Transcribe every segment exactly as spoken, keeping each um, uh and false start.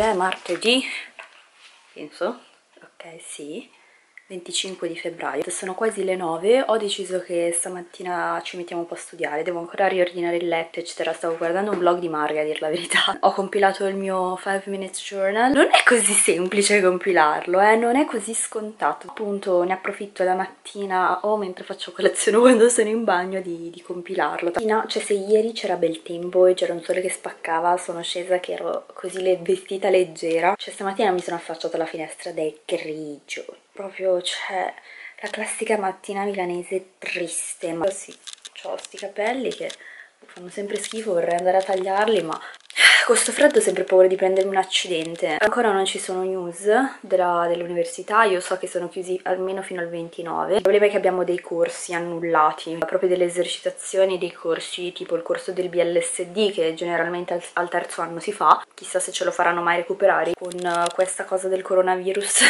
è martedì, penso, ok, sì, venticinque di febbraio, sono quasi le nove. Ho deciso che stamattina ci mettiamo un po' a studiare, devo ancora riordinare il letto eccetera. Stavo guardando un vlog di Marga, a dir la verità. Ho compilato il mio five minutes journal. Non è così semplice compilarlo, eh, non è così scontato. Appunto ne approfitto la mattina o mentre faccio colazione o quando sono in bagno di, di compilarlo. No, cioè se ieri c'era bel tempo e c'era un sole che spaccava, sono scesa che ero così le vestita leggera, cioè stamattina mi sono affacciata alla finestra ed è grigio. Proprio, cioè, la classica mattina milanese triste. Ma sì, ho sti capelli che fanno sempre schifo, vorrei andare a tagliarli, ma con sto freddo ho sempre paura di prendermi un accidente. Ancora non ci sono news dell'università, io so che sono chiusi almeno fino al ventinove. Il problema è che abbiamo dei corsi annullati, proprio delle esercitazioni, dei corsi tipo il corso del B L S D che generalmente al, al terzo anno si fa. Chissà se ce lo faranno mai recuperare con questa cosa del coronavirus.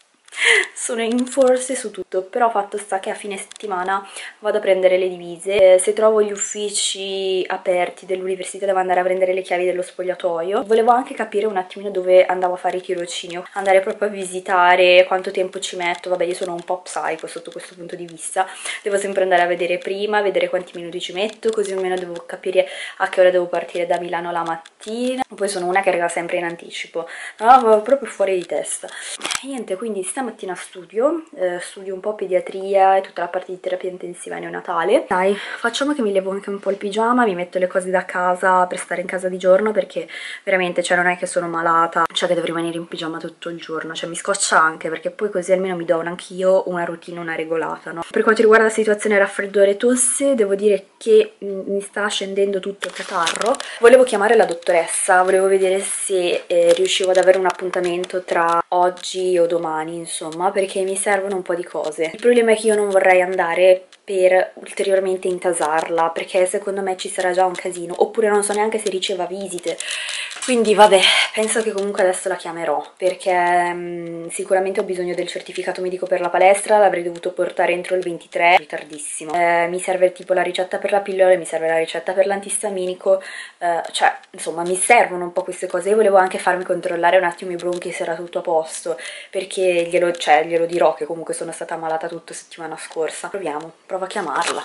Sono in forse su tutto, però fatto sta che a fine settimana vado a prendere le divise. Eh, se trovo gli uffici aperti dell'università devo andare a prendere le chiavi dello spogliatoio. Volevo anche capire un attimino dove andavo a fare i tirocinio, andare proprio a visitare, quanto tempo ci metto. Vabbè, io sono un po' psycho sotto questo punto di vista, devo sempre andare a vedere prima, vedere quanti minuti ci metto, così almeno devo capire a che ora devo partire da Milano la mattina. Poi sono una che arriva sempre in anticipo, no, proprio fuori di testa. Niente, quindi stamattina studio, eh, studio un po' pediatria e tutta la parte di terapia intensiva neonatale. Dai, facciamo che mi levo anche un po' il pigiama, mi metto le cose da casa per stare in casa di giorno, perché veramente, cioè non è che sono malata, cioè che devo rimanere in pigiama tutto il giorno, cioè mi scoccia anche, perché poi così almeno mi do anch'io una routine, una regolata, no? Per quanto riguarda la situazione raffreddore e tosse, devo dire che mi sta scendendo tutto il catarro. Volevo chiamare la dottoressa, volevo vedere se eh, riuscivo ad avere un appuntamento tra oggi o domani, insomma, perché mi servono un po' di cose. Il problema è che io non vorrei andare per ulteriormente intasarla, perché secondo me ci sarà già un casino, oppure non so neanche se riceva visite. Quindi vabbè, penso che comunque adesso la chiamerò, perché mh, sicuramente ho bisogno del certificato medico per la palestra, l'avrei dovuto portare entro il ventitré, ritardissimo. Eh, mi serve tipo la ricetta per la pillola, mi serve la ricetta per l'antistaminico, eh, cioè insomma mi servono un po' queste cose. Io volevo anche farmi controllare un attimo i bronchi se era tutto a posto, perché glielo, cioè, glielo dirò che comunque sono stata ammalata tutta settimana scorsa. Proviamo, provo a chiamarla.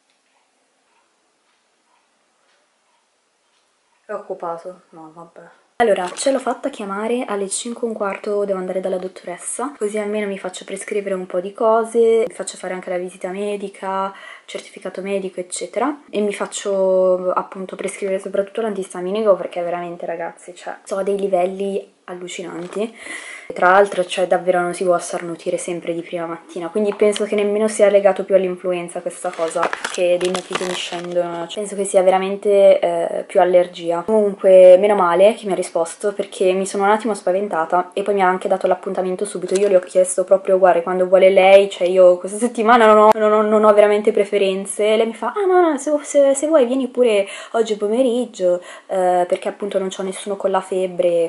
È occupato? No, vabbè. Allora, ce l'ho fatta chiamare, alle cinque e un quarto devo andare dalla dottoressa, così almeno mi faccio prescrivere un po' di cose, mi faccio fare anche la visita medica, certificato medico, eccetera, e mi faccio appunto prescrivere soprattutto l'antistaminico, perché veramente, ragazzi, cioè, so a dei livelli allucinanti. Tra l'altro, cioè, davvero non si può starnutire sempre di prima mattina, quindi penso che nemmeno sia legato più all'influenza questa cosa, che dei mucchi che mi scendono, cioè, penso che sia veramente eh, più allergia. Comunque, meno male che mi ha risposto, perché mi sono un attimo spaventata, e poi mi ha anche dato l'appuntamento subito. Io le ho chiesto proprio, guarda, quando vuole lei, cioè io questa settimana non ho, non ho, non ho veramente preferenze, e lei mi fa, ah no no, se, se, se vuoi vieni pure oggi pomeriggio, eh, perché appunto non c'ho nessuno con la febbre.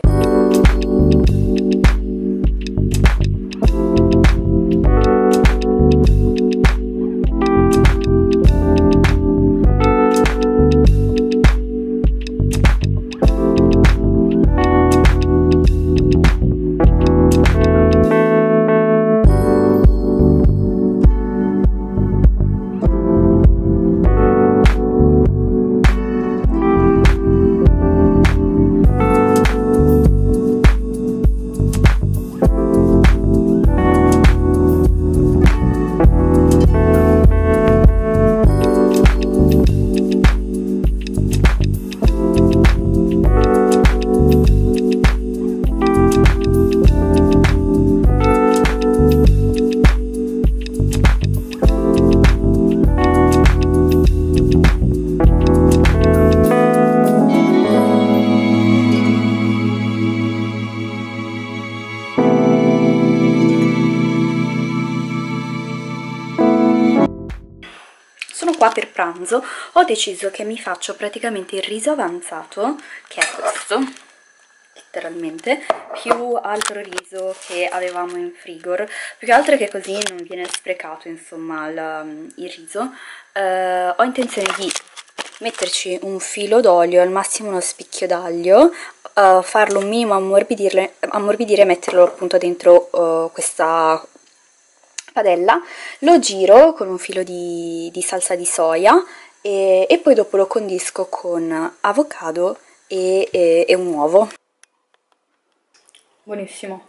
Qua per pranzo ho deciso che mi faccio praticamente il riso avanzato, che è questo, letteralmente, più altro riso che avevamo in frigor, più che altro che così non viene sprecato, insomma, il, il riso. Uh, ho intenzione di metterci un filo d'olio, al massimo uno spicchio d'aglio, uh, farlo un minimo ammorbidire, ammorbidire e metterlo appunto dentro uh, questa padella, lo giro con un filo di, di salsa di soia e, e poi dopo lo condisco con avocado e, e, e un uovo. Buonissimo.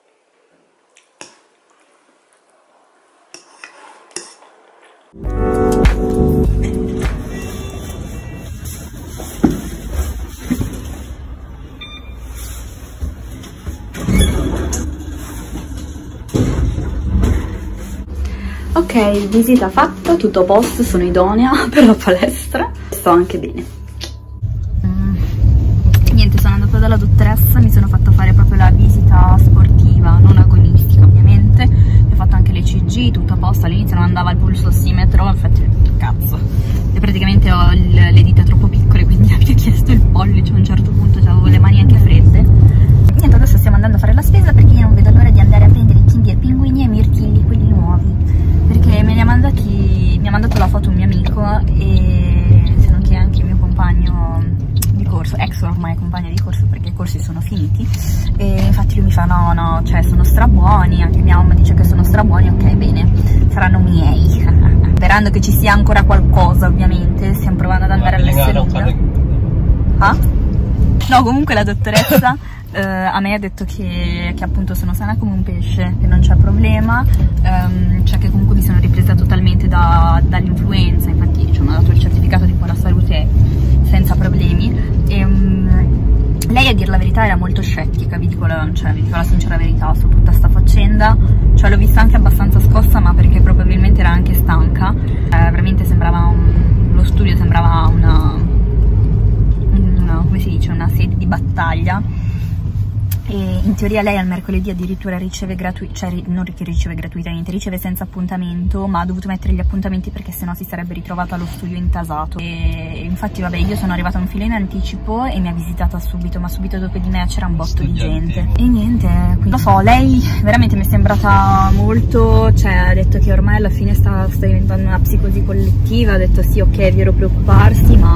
Ok, visita fatta, tutto a posto, sono idonea per la palestra, sto anche bene. Mm. Niente, sono andata dalla dottoressa, mi sono fatta fare proprio la visita sportiva, non agonistica ovviamente, mi ho fatto anche l'E C G, tutto a posto, all'inizio non andava il pulsossimetro, infatti cazzo, e praticamente ho il, le dita troppo piccole, quindi mi ha chiesto il pollice, a un certo punto avevo le mani anche fredde. Niente, adesso stiamo andando a fare la spesa perché io non vedo l'ora di andare a prendere i kinder pinguini e i mirtilli, quelli nuovi, perché me li ha mandati, mi ha mandato la foto un mio amico e se non che anche il mio compagno di corso, ex ormai compagno di corso perché i corsi sono finiti, e infatti lui mi fa no no, cioè sono strabuoni, anche mia mamma dice che sono strabuoni, ok bene, saranno miei. Sperando che ci sia ancora qualcosa ovviamente, stiamo provando ad andare all'Esselunga. Ah? No, comunque la dottoressa eh, a me ha detto che, che appunto sono sana come un pesce, che non c'è problema, ehm, cioè che comunque mi sono ripresa totalmente da, dall'influenza, infatti cioè, mi ha dato il certificato di buona salute senza problemi. E, um, lei a dir la verità era molto scettica, vi dico la, cioè, vi dico la sincera verità su tutta sta faccenda, cioè l'ho vista anche abbastanza scossa, ma perché probabilmente era anche stanca, eh, veramente sembrava un, lo studio sembrava una, una, come si dice, una sede di battaglia. E in teoria lei al mercoledì addirittura riceve gratuitamente, cioè non che riceve gratuitamente, riceve senza appuntamento, ma ha dovuto mettere gli appuntamenti perché sennò si sarebbe ritrovato allo studio intasato. E infatti vabbè, io sono arrivata un filo in anticipo e mi ha visitata subito, ma subito dopo di me c'era un botto di gente. E niente, quindi lo so, lei veramente mi è sembrata molto, cioè ha detto che ormai alla fine sta, sta diventando una psicosi collettiva, ha detto sì ok è vero preoccuparsi, ma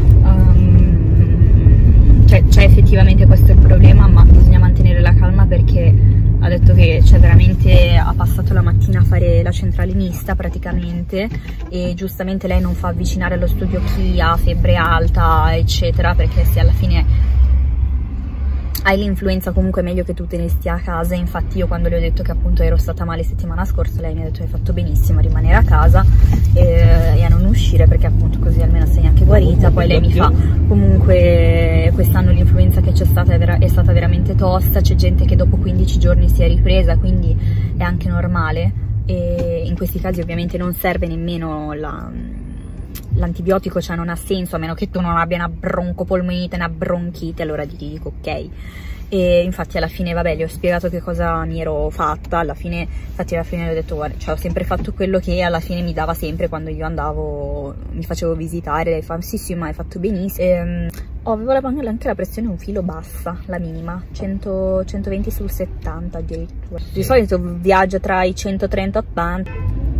um, cioè, cioè effettivamente questo è il problema, ma bisogna mantenere la calma perché ha detto che cioè, veramente ha passato la mattina a fare la centrale mista praticamente, e giustamente lei non fa avvicinare allo studio chi ha febbre alta eccetera, perché se alla fine hai l'influenza comunque è meglio che tu te ne stia a casa. Infatti io quando le ho detto che appunto ero stata male settimana scorsa, lei mi ha detto hai fatto benissimo a rimanere a casa e, e a non uscire perché appunto così almeno sei anche guarita. Poi lei mi fa comunque quest'anno l'influenza che c'è stata è, vera è stata veramente tosta, c'è gente che dopo quindici giorni si è ripresa, quindi è anche normale, e in questi casi ovviamente non serve nemmeno la... l'antibiotico, cioè non ha senso a meno che tu non abbia una broncopolmonite, una bronchite, allora ti dico ok. E infatti alla fine vabbè gli ho spiegato che cosa mi ero fatta, alla fine infatti alla fine le ho detto guarda, cioè ho sempre fatto quello che alla fine mi dava sempre quando io andavo, mi facevo visitare. Lei fa sì sì ma hai fatto benissimo. E, um, oh, avevo anche la pressione un filo bassa, la minima, cento, centoventi sul settanta addirittura, di solito viaggia tra i centotrenta e ottanta.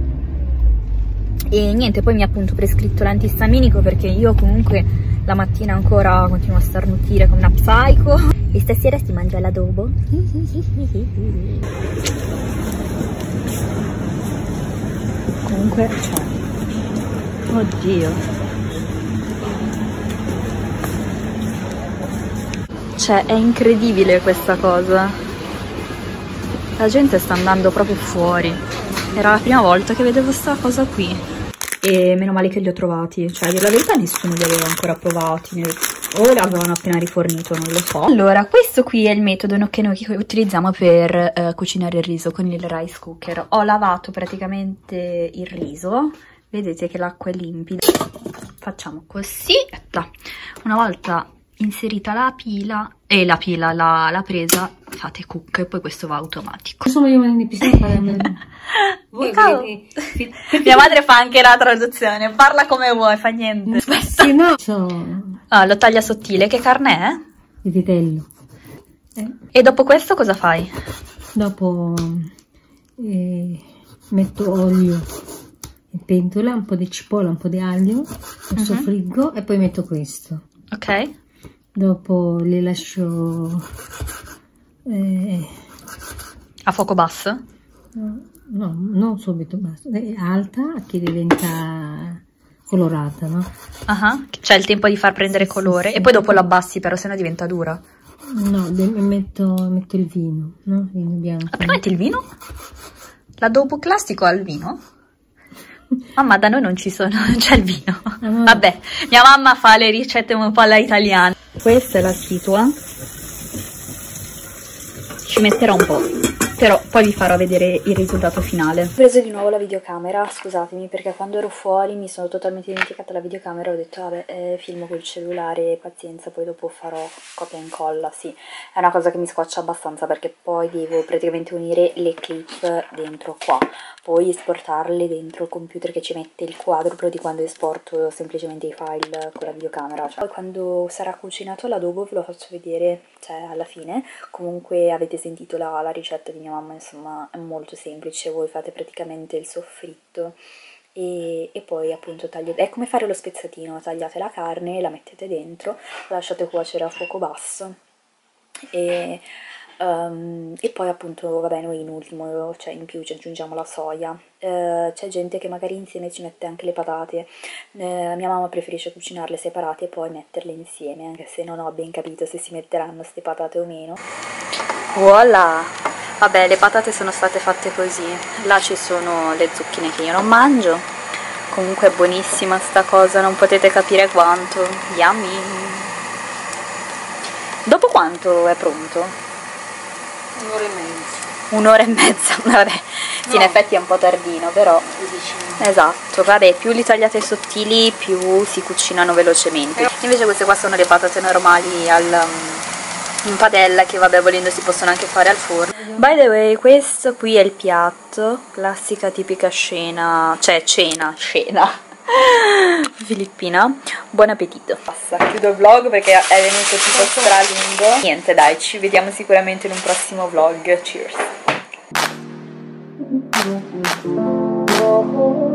E niente, poi mi ha appunto prescritto l'antistaminico perché io comunque la mattina ancora continuo a starnutire come una psycho. E stasera si mangia l'adobo. Comunque, cioè, oddio, cioè è incredibile questa cosa, la gente sta andando proprio fuori. Era la prima volta che vedevo sta cosa qui. E meno male che li ho trovati, cioè a dire la verità nessuno li aveva ancora provati, o li avevano appena rifornito, non lo so. Allora, questo qui è il metodo che noi utilizziamo per eh, cucinare il riso con il rice cooker. Ho lavato praticamente il riso, vedete che l'acqua è limpida. Facciamo così, una volta inserita la pila, e la pila, la, la presa, fate cook e poi questo va automatico. Sono io in episodio. Voi mia madre fa anche la traduzione, parla come vuoi, fa niente. Sì, no. So... Ah, lo taglia sottile, che carne è? Di vitello. Eh. E dopo questo cosa fai? Dopo eh, metto olio in pentola, un po' di cipolla, un po' di aglio, lo uh-huh. soffriggo e poi metto questo. Ok. Dopo le lascio eh, a fuoco basso? No, no, non subito, basta. È alta che diventa colorata, no? Uh-huh. C'è il tempo di far prendere sì, colore sì, e sì. Poi dopo lo abbassi, però sennò diventa dura. No, metto, metto il vino, no? Vino bianco. Ah, perché metti il vino? L'adobo classico ha il vino? Mamma, da noi non ci sono, non c'è il vino. Ah, no. Vabbè, mia mamma fa le ricette un po' alla italiana. Questa è la situa. Ci metterò un po', però poi vi farò vedere il risultato finale. Ho preso di nuovo la videocamera, scusatemi, perché quando ero fuori mi sono totalmente dimenticata la videocamera. Ho detto, vabbè, eh, filmo col cellulare, pazienza, poi dopo farò copia e incolla. Sì, è una cosa che mi scoccia abbastanza, perché poi devo praticamente unire le clip dentro qua, poi esportarle dentro il computer che ci mette il quadruplo di quando esporto semplicemente i file con la videocamera. Cioè, poi quando sarà cucinato l'adobo ve lo faccio vedere, cioè alla fine. Comunque avete sentito la, la ricetta di mia mamma, insomma è molto semplice. Voi fate praticamente il soffritto e, e poi appunto tagliate, è come fare lo spezzatino, tagliate la carne, la mettete dentro, la lasciate cuocere a fuoco basso e, um, e poi appunto vabbè, noi in ultimo, cioè in più ci aggiungiamo la soia. Uh, c'è gente che magari insieme ci mette anche le patate. Uh, mia mamma preferisce cucinarle separate e poi metterle insieme, anche se non ho ben capito se si metteranno queste patate o meno. Voilà! Vabbè, le patate sono state fatte così. Là ci sono le zucchine che io non mangio. Comunque è buonissima sta cosa, non potete capire quanto. Yummy! Dopo quanto è pronto? Un'ora e mezza. Un'ora e mezza, vabbè. Sì, no. In effetti è un po' tardino, però. Esatto, vabbè, più li tagliate sottili, più si cucinano velocemente. Invece queste qua sono le patate normali al... in padella, che vabbè, volendo si possono anche fare al forno. By the way, questo qui è il piatto, classica tipica scena, cioè cena, scena filippina. Buon appetito. Basta, chiudo il vlog perché è venuto tipo stralungo. Niente, dai, ci vediamo sicuramente in un prossimo vlog. Cheers.